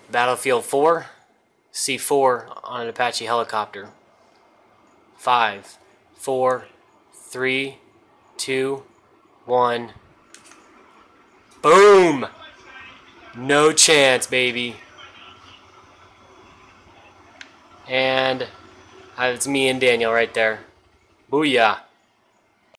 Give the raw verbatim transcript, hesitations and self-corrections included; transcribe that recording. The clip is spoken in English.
Battlefield four, C four on an Apache helicopter. Five, four, three, two, one. Boom! No chance, baby. And it's me and Daniel right there. Booyah.